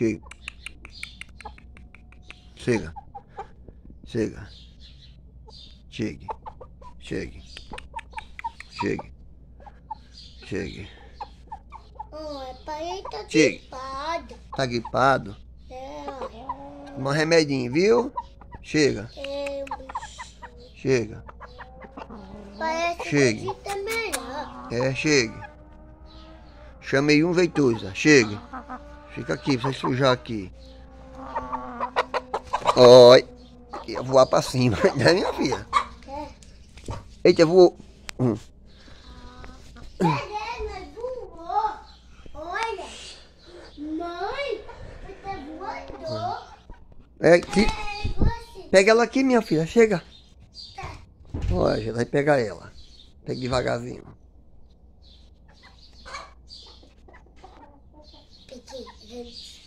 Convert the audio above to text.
Chega. Chega. Chega. Chegue. Chegue. Chegue. Chegue. Pai, tá Chegue. gripado. Tá gripado? É. Toma um remedinho, viu? Chega. É. Chega. Parece Chegue. que tá melhor. É, chegue. Chamei um veitosa. Chegue. Fica aqui, pra você sujar aqui. Oi. Ia voar pra cima, né, minha filha? É. Eita, voou. Ela voou. Olha. Mãe, você voador. É, É você. pega ela aqui, minha filha. Chega. Olha, vai pegar ela. Pega devagarzinho. Peguei, gente.